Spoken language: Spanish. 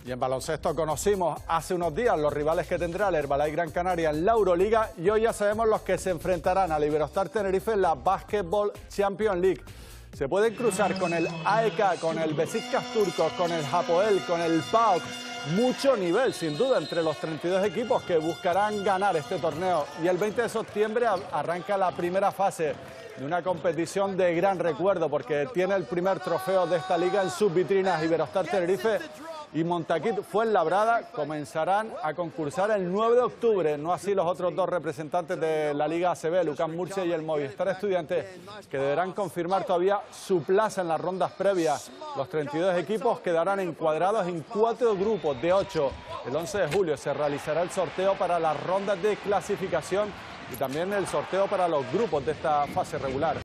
Y en baloncesto conocimos hace unos días los rivales que tendrá el Herbalife Gran Canaria en la Euroliga y hoy ya sabemos los que se enfrentarán al Iberostar Tenerife en la Basketball Champions League. Se pueden cruzar con el AEK, con el Besiktas turco, con el Hapoel, con el PAOK. Mucho nivel, sin duda, entre los 32 equipos que buscarán ganar este torneo. Y el 20 de septiembre arranca la primera fase de una competición de gran recuerdo, porque tiene el primer trofeo de esta liga en sus vitrinas. Iberostar Tenerife y Montaquit Fuenlabrada comenzarán a concursar el 9 de octubre, no así los otros dos representantes de la Liga ACB, Lucas Murcia y el Movistar Estudiantes, que deberán confirmar todavía su plaza en las rondas previas. Los 32 equipos quedarán encuadrados en 4 grupos de 8. El 11 de julio se realizará el sorteo para las rondas de clasificación y también el sorteo para los grupos de esta fase regular.